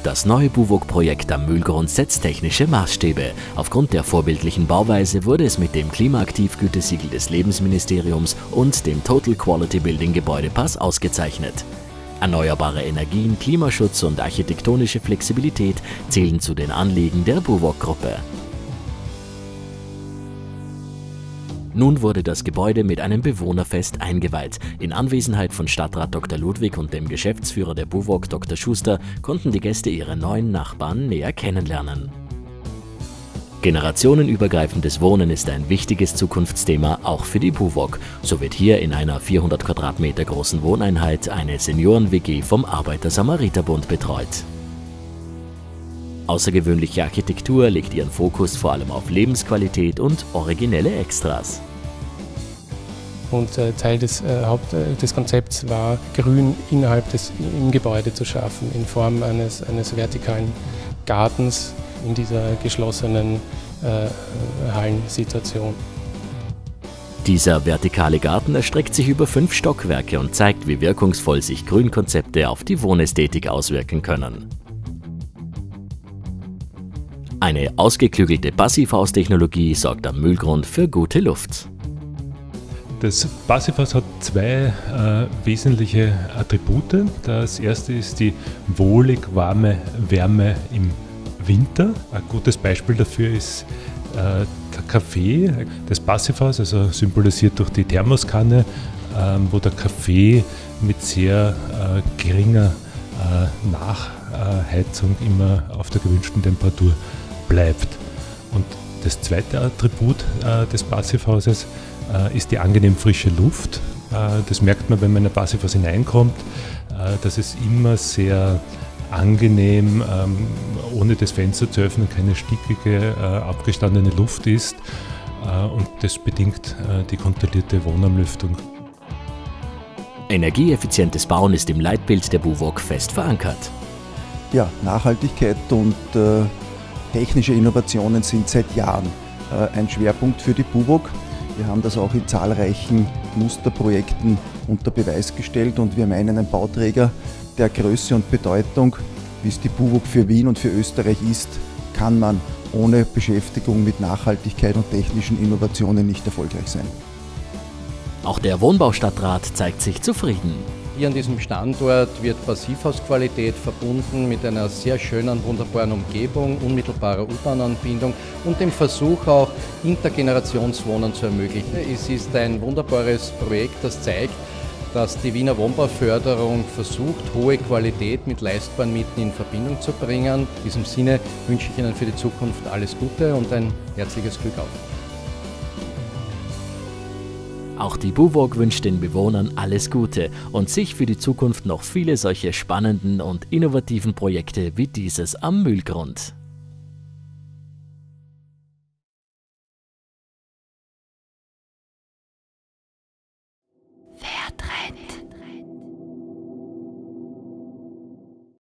Das neue BUWOG-Projekt am Mühlgrund setzt technische Maßstäbe. Aufgrund der vorbildlichen Bauweise wurde es mit dem Klimaaktiv-Gütesiegel des Lebensministeriums und dem Total Quality Building Gebäudepass ausgezeichnet. Erneuerbare Energien, Klimaschutz und architektonische Flexibilität zählen zu den Anliegen der BUWOG-Gruppe. Nun wurde das Gebäude mit einem Bewohnerfest eingeweiht. In Anwesenheit von Stadtrat Dr. Ludwig und dem Geschäftsführer der BUWOG Dr. Schuster konnten die Gäste ihre neuen Nachbarn näher kennenlernen. Generationenübergreifendes Wohnen ist ein wichtiges Zukunftsthema auch für die BUWOG. So wird hier in einer 400 Quadratmeter großen Wohneinheit eine Senioren-WG vom Arbeiter-Samariter-Bund betreut. Außergewöhnliche Architektur legt ihren Fokus vor allem auf Lebensqualität und originelle Extras. Und Teil des Konzepts war, Grün im Gebäude zu schaffen, in Form eines vertikalen Gartens in dieser geschlossenen Hallensituation. Dieser vertikale Garten erstreckt sich über 5 Stockwerke und zeigt, wie wirkungsvoll sich Grünkonzepte auf die Wohnästhetik auswirken können. Eine ausgeklügelte Passivhaustechnologie sorgt am Mühlgrund für gute Luft. Das Passivhaus hat zwei wesentliche Attribute. Das erste ist die wohlig warme Wärme im Winter. Ein gutes Beispiel dafür ist der Kaffee. Das Passivhaus, also symbolisiert durch die Thermoskanne, wo der Kaffee mit sehr geringer Nachheizung immer auf der gewünschten Temperatur bleibt. Und das zweite Attribut des Passivhauses ist die angenehm frische Luft. Das merkt man, wenn man in ein Passivhaus hineinkommt, dass es immer sehr angenehm, ohne das Fenster zu öffnen, keine stickige, abgestandene Luft ist. Und das bedingt die kontrollierte Wohnumlüftung. Energieeffizientes Bauen ist im Leitbild der BUWOG fest verankert. Ja, Nachhaltigkeit und technische Innovationen sind seit Jahren ein Schwerpunkt für die BUWOG. Wir haben das auch in zahlreichen Musterprojekten unter Beweis gestellt und wir meinen, ein Bauträger der Größe und Bedeutung, wie es die BUWOG für Wien und für Österreich ist, kann man ohne Beschäftigung mit Nachhaltigkeit und technischen Innovationen nicht erfolgreich sein. Auch der Wohnbaustadtrat zeigt sich zufrieden. Hier an diesem Standort wird Passivhausqualität verbunden mit einer sehr schönen, wunderbaren Umgebung, unmittelbarer U-Bahn-Anbindung und dem Versuch auch Intergenerationswohnen zu ermöglichen. Es ist ein wunderbares Projekt, das zeigt, dass die Wiener Wohnbauförderung versucht, hohe Qualität mit leistbaren Mieten in Verbindung zu bringen. In diesem Sinne wünsche ich Ihnen für die Zukunft alles Gute und ein herzliches Glück auf. Auch die BUWOG wünscht den Bewohnern alles Gute und sich für die Zukunft noch viele solche spannenden und innovativen Projekte wie dieses am Mühlgrund.